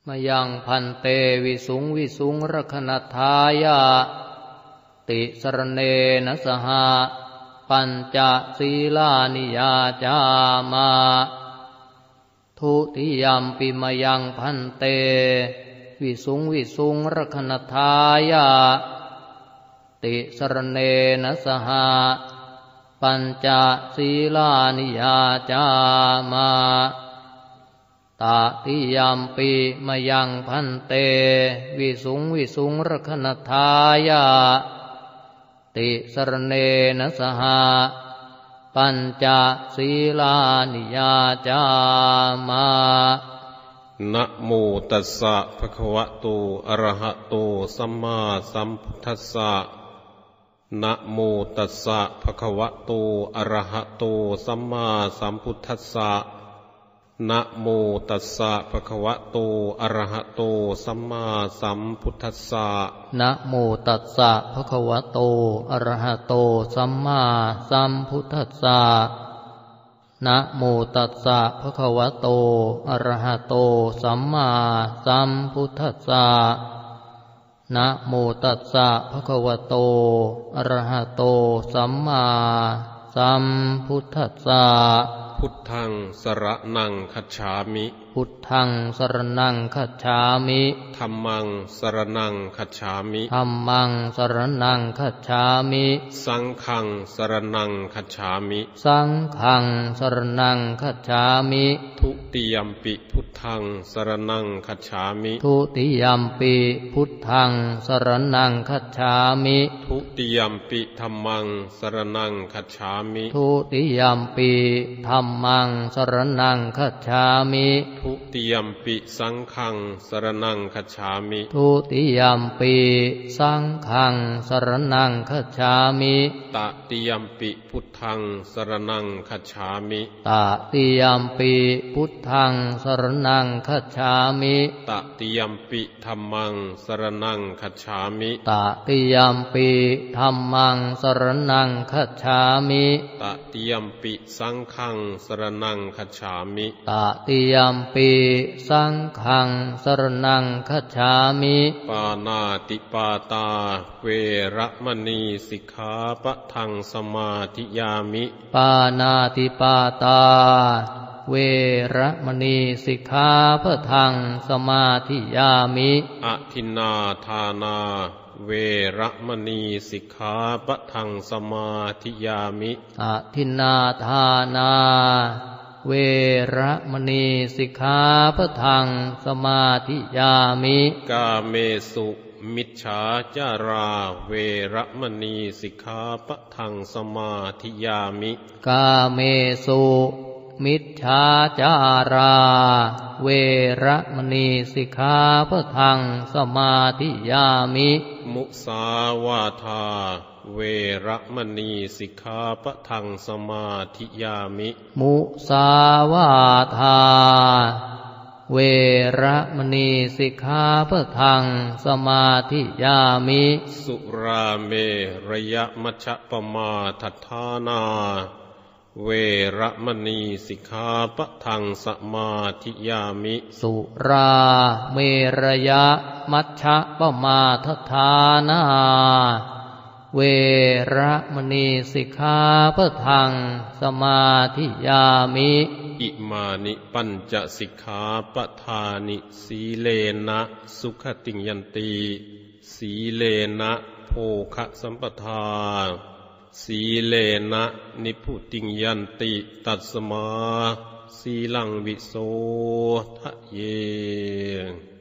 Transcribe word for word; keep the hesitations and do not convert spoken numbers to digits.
มยังพันเตวิสุงวิสุงรคณทายาติสรเนนะสหปัญจศีลานิยาจามาทุติยัมปิมยังพันเตวิสุงวิสุงรคณทายาติสรเนนะสหปัญจศีลานิยาจามาตติยัมปิมยังพันเตวิสุงวิสุงรคณทายาติสรเนนะสหปัญจศีลานิยาจามานะโมตัสสะภะคะวะโตอะระหะโตสัมมาสัมพุทธัสสะนะโมตัสสะภะคะวะโตอะระหะโตสัมมาสัมพุทธัสสะนะโมตัสสะภะคะวะโตอะระหะโตสัมมาสัมพุทธัสสะนะโมตัสสะภะคะวะโตอะระหะโตสัมมาสัมพุทธัสสะนะโมตัสสะภะคะวะโตอะระหะโตสัมมาสัมพุทธัสสะนะโมตัสสะภะคะวะโตอะระหะโตสัมมาสัมพุทธัสสะพุทธังสรณังคัจฉามิพุทธังสรณังคัจฉามิธัมมังสรณังคัจฉามิธัมมังสรณังคัจฉามิสังฆังสรณังคัจฉามิสังฆังสรณังคัจฉามิทุติยัมปิพุทธังสรณังคัจฉามิทุติยัมปิพุทธังสรณังคัจฉามิทุติยัมปิธัมมังสรณังคัจฉามิทุติยัมปิธัมมังสรณังคัจฉามิทุติยัมปิสังฆังสรณังคัจฉามิทุติยัมปิสังฆังสรณังคัจฉามิตติยัมปิพุทธังสรณังคัจฉามิตติยัมปิพุทธังสรณังคัจฉามิตติยัมปิธัมมังสรณังคัจฉามิตติยัมปิธัมมังสรณังคัจฉามิตติยัมปิสังฆังสรณังคัจฉามิตติยัมปิสังฆังสรณังคัจฉามิปานาติปาตาเวระมณีสิกขาปะทังสมาธิยามิปานาติปาตาเวระมณีสิกขาปะทังสมาธิยามิอทินนาทานาเวระมณีสิกขาปะทังสมาธิยามิอทินนาทานาเวระมณีสิกขาปะทังสมาธิยามิกาเมสุมิจฉาจาราเวระมณีสิกขาปะทังสมาธิยามิกาเมสุมิจฉาจาราเวระมณีสิกขาปะทังสมาธิยามิมุสาวาทาเวระมณีสิกขาปะทังสมาธิยามิมุสาวาทาเวระมณีสิกขาปะทังสมาธิยามิสุราเมระยะมัชฌปมาทัฏฐานาเวระมณีสิกขาปะทังสมาธิยามิสุราเมระยะมัชฌปมาทัฏฐานาเวระมณีสิกขาปะทังสมาธิยามิอิมานิปัญจสิกขาปทานิสีเลนะสุขติยันติสีเลนะโภคะสัมปทาสีเลนะนิพุติยันติตัสมาสีลังวิโสทะเย